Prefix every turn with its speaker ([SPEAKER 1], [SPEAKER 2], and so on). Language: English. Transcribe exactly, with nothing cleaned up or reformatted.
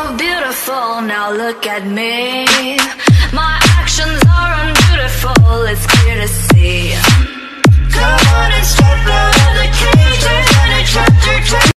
[SPEAKER 1] so beautiful, now look at me. My actions